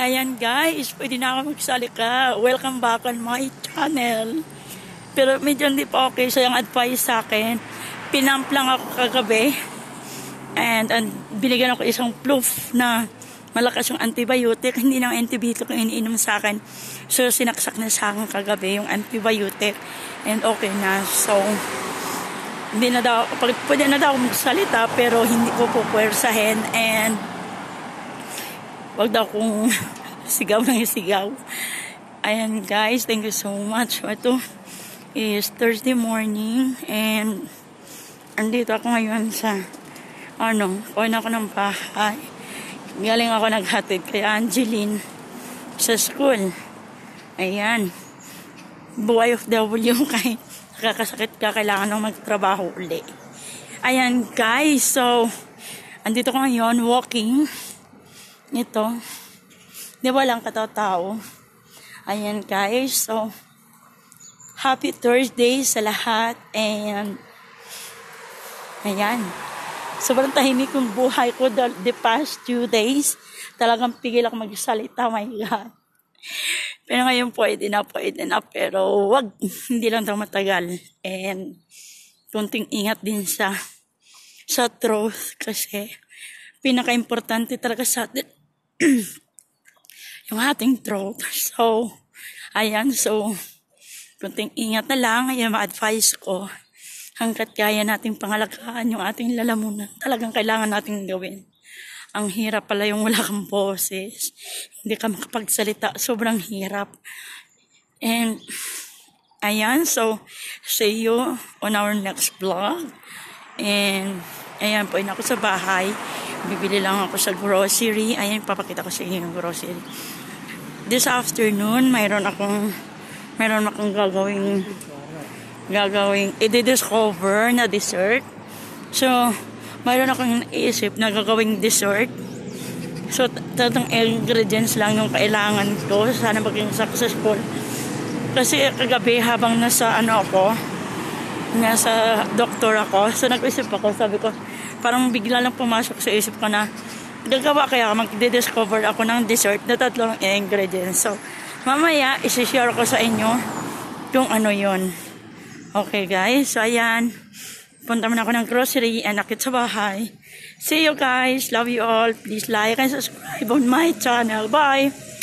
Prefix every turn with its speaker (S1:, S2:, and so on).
S1: Ayan guys, pwede na ako magsalika. Welcome back on my channel. Pero medyo hindi pa okay sa yung advice sa akin. Pinamp lang ako kagabi. And binigyan ako isang proof na malakas yung antibiotic. Hindi na antibiotic yung iniinom sa akin. So sinaksak na sa akin kagabi yung antibiotic. And okay na. So hindi na daw, pwede na daw magsalita pero hindi ko po puwersahin. And wag daw kung sigaw ng sigaw. Ayan guys, thank you so much. Ito is Thursday morning and andito ako ngayon sa kuha ako ng bahay. Galing ako naghatid kay Angeline sa school. Ayan. Buhay of W kay nakakasakit ka, kailangan nang magtrabaho uli. Ayan guys, so andito ko ngayon walking. Ito. Di ba lang katao-tao? Ayan guys. So, happy Thursday sa lahat. And, ayan. Sobrang tahimik yung buhay ko the past 2 days. Talagang pigil ako magsalita. My God. Pero ngayon pwede na. Pero wag, hindi lang daw matagal. And, kunting ingat din sa truth. Kasi, pinaka-importante talaga sa atin yung ating throat. So, ayan. So, kunting ingat na lang. Ayan, ma-advise ko. Hanggat kaya nating pangalagaan yung ating lalamunan. Talagang kailangan nating gawin. Ang hirap pala yung wala kang boses. Hindi ka makapagsalita. Sobrang hirap. And, ayan. So, see you on our next vlog. And, ayan po, ako sa bahay. Bibili lang ako sa grocery. Ayan, papakita ko sa inyo yung grocery. This afternoon, mayroon akong gagawing i-discover na dessert. So, mayroon akong naisip na gagawing dessert. So, tatang ingredients lang yung kailangan ko. Sana maging successful. Kasi kagabi habang nasa doktor ako. So, nag-isip ako, sabi ko, parang bigla lang pumasok sa isip ko na gagawa kaya mag-discover ako ng dessert na 3 ingredients. So, mamaya, isi-share ko sa inyo kung ano yun. Okay, guys. So, ayan. Punta muna ako ng grocery and akit sa bahay. See you, guys. Love you all. Please like and subscribe on my channel. Bye!